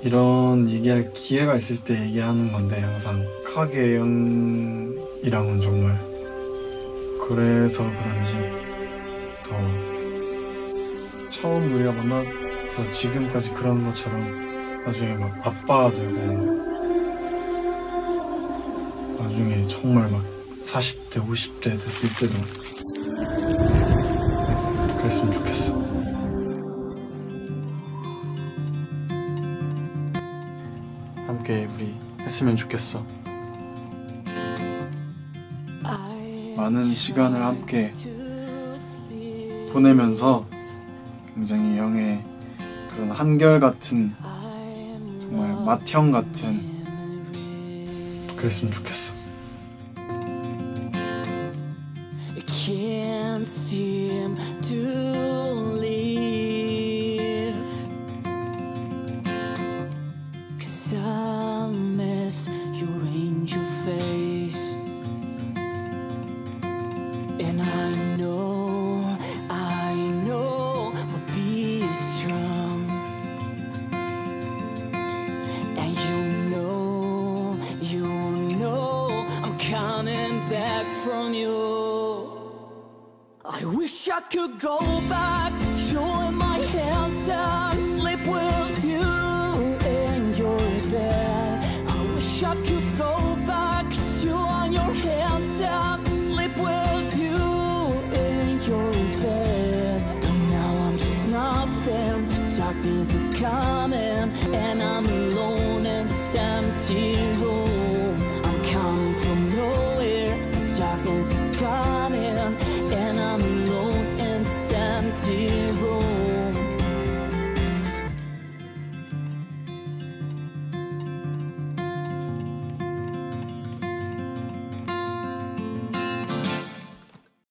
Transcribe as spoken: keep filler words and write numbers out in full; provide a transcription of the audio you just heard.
이런 얘기할 기회가 있을 때 얘기하는 건데 항상 카게영이랑은 정말 그래서 그런지 더 처음 우리가 만나서 지금까지 그런 것처럼 나중에 막 아빠가 되고 나중에 정말 막 사십 대, 오십 대 됐을 때도 그랬으면 좋겠어. 함께 우리 했으면 좋겠어. 많은 시간을 함께 보내면서 굉장히 형의 그런 한결같은 정말 맏형 같은 그랬으면 좋겠어. Can't seem to live 'cause I miss your angel face and I know, I know we'll be strong and you know, you know I'm coming back from you. I wish I could go back, put you in my hands and sleep with you in your bed. I wish I could go back, kiss you on your hands and sleep with you in your bed. But now I'm just nothing, the darkness is coming and I'm alone in this empty room. I'm coming from nowhere, the darkness is coming